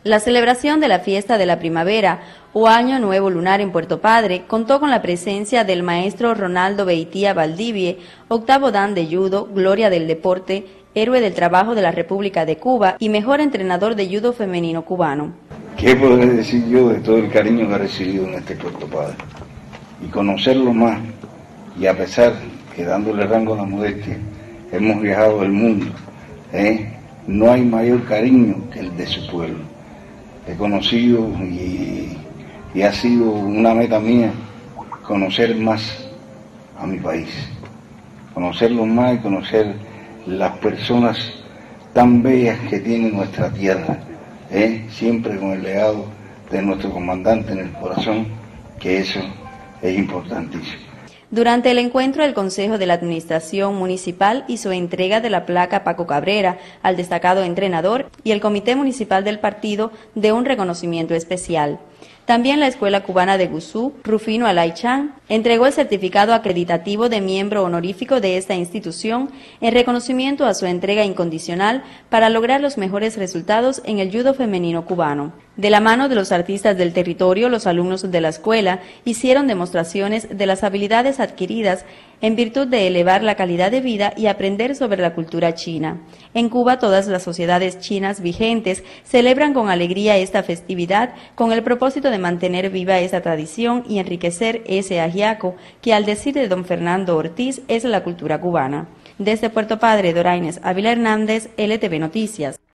La celebración de la fiesta de la primavera o Año Nuevo Lunar en Puerto Padre contó con la presencia del maestro Ronaldo Beitía Valdivie, octavo dan de judo, gloria del deporte, héroe del trabajo de la República de Cuba y mejor entrenador de judo femenino cubano. ¿Qué podré decir yo de todo el cariño que he recibido en este Puerto Padre? Y conocerlo más, y a pesar que dándole rango a la modestia, hemos viajado el mundo, no hay mayor cariño que el de su pueblo. He conocido y ha sido una meta mía conocer más a mi país, conocerlo más y conocer las personas tan bellas que tiene nuestra tierra, siempre con el legado de nuestro comandante en el corazón, que eso es importantísimo. Durante el encuentro, el Consejo de la Administración Municipal hizo entrega de la placa Paco Cabrera al destacado entrenador y el Comité Municipal del Partido de un reconocimiento especial. También la Escuela Cubana de Gusú, Rufino Alaychan, entregó el certificado acreditativo de miembro honorífico de esta institución en reconocimiento a su entrega incondicional para lograr los mejores resultados en el judo femenino cubano. De la mano de los artistas del territorio, los alumnos de la escuela hicieron demostraciones de las habilidades adquiridas en virtud de elevar la calidad de vida y aprender sobre la cultura china. En Cuba, todas las sociedades chinas vigentes celebran con alegría esta festividad con el propósito de mantener viva esa tradición y enriquecer ese ajiaco que, al decir de don Fernando Ortiz, es la cultura cubana. Desde Puerto Padre, Doraines Ávila Hernández, LTV Noticias.